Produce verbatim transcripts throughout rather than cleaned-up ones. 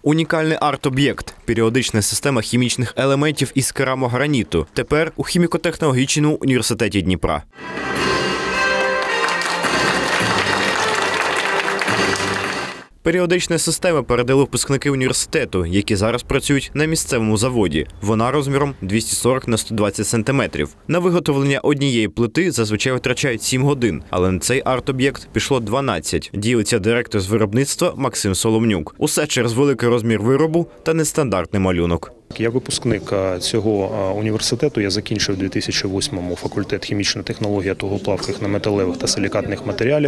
Унікальний арт-об'єкт – періодична система хімічних елементів із керамограніту. Тепер у хіміко-технологічному університеті Дніпра. Періодичні системи передали випускники університету, які зараз працюють на місцевому заводі. Вона розміром двісті сорок на сто двадцять сантиметрів. На виготовлення однієї плити зазвичай витрачають сім годин, але на цей арт-об'єкт пішло дванадцять. Ділиться директор з виробництва Максим Соломнюк. Усе через великий розмір виробу та нестандартний малюнок. Я випускник цього університету, я закінчив у дві тисячі восьмому факультет хімічна технологія тугоплавких неметалевих та силікатних матеріалів.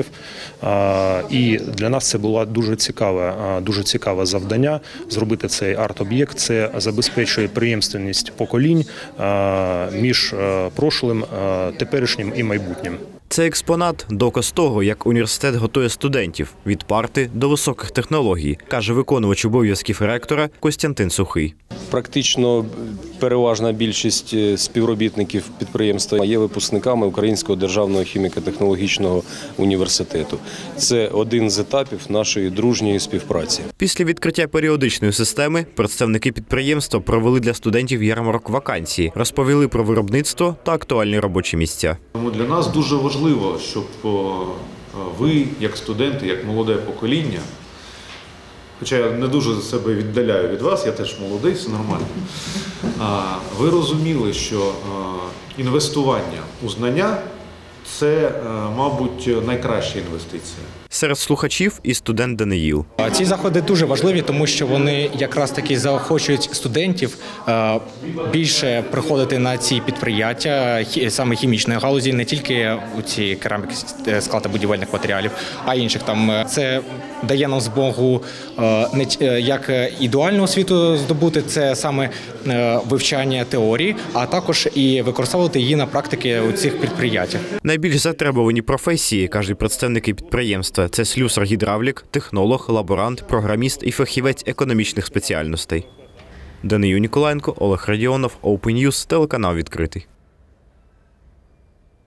І для нас це було дуже цікаве, дуже цікаве завдання зробити цей арт-об'єкт. Це забезпечує преємственність поколінь між прошлим, теперішнім і майбутнім. Цей експонат – доказ того, як університет готує студентів від парти до високих технологій, каже виконувач обов'язків ректора Костянтин Сухий. Практично переважна більшість співробітників підприємства є випускниками Українського державного хіміко-технологічного університету. Це один з етапів нашої дружньої співпраці. Після відкриття періодичної системи представники підприємства провели для студентів ярмарок вакансій, розповіли про виробництво та актуальні робочі місця. Тому для нас дуже важливо, щоб ви, як студенти, як молоде покоління, хоча я не дуже себе віддаляю від вас, я теж молодий, все нормально. Ви розуміли, що інвестування у знання – це, мабуть, найкраща інвестиція. Серед слухачів і студент Даниїл. Ці заходи дуже важливі, тому що вони якраз таки заохочують студентів більше приходити на ці підприємства, саме хімічної галузі, не тільки у ці кераміки, склад та будівельних матеріалів, а інших. Там це дає нам змогу не як ідеальну освіту здобути, це саме вивчання теорії, а також і використовувати її на практиці у цих підприємствах. Найбільш затребувані професії, кажуть представники підприємства, це слюсар-гідравлік, технолог, лаборант, програміст і фахівець економічних спеціальностей. Данию Ніколаєнко, Олег Радіонов, Open News, телеканал «Відкритий».